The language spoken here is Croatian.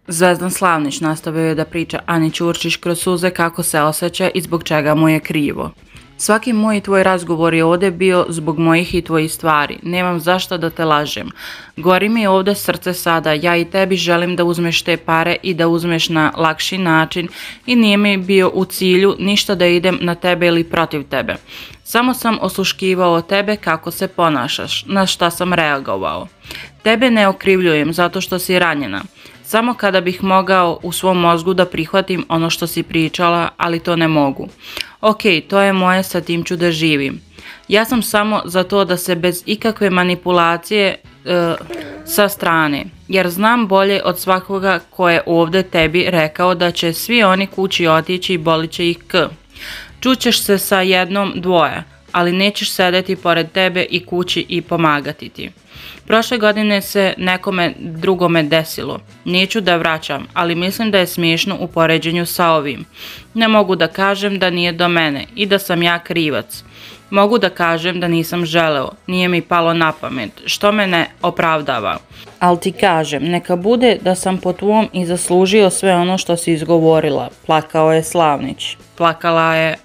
Zvezdan Slavnić nastavio je da priča Ani Ćurčić kroz suze kako se osjeća i zbog čega mu je krivo. Svaki moj i tvoj razgovor je ovdje bio zbog mojih i tvojih stvari. Nemam zašto da te lažem. Gori mi je ovdje srce sada. Ja i tebi želim da uzmeš te pare i da uzmeš na lakši način i nije mi bio u cilju ništa da idem na tebe ili protiv tebe. Samo sam osluškivao tebe kako se ponašaš, na šta sam reagovao. Tebe ne okrivljujem zato što si ranjena. Samo kada bih mogao u svom mozgu da prihvatim ono što si pričala, ali to ne mogu. Ok, to je moje, sa tim ću da živim. Ja sam samo za to da se bez ikakve manipulacije sa strane, jer znam bolje od svakoga ko je ovdje tebi rekao da će svi oni kući otići i bolit će ih k. Čućeš se sa jednom, dvoje, ali nećeš sedeti pored tebe i kući i pomagati ti. Prošle godine se nekome drugome desilo. Neću da vraćam, ali mislim da je smiješno u poređenju sa ovim. Ne mogu da kažem da nije do mene i da sam ja krivac. Mogu da kažem da nisam želeo, nije mi palo na pamet, što me ne opravdava. Ali ti kažem, neka bude da sam po tvom i zaslužio sve ono što si izgovorila, plakao je Slavnić. Plakala je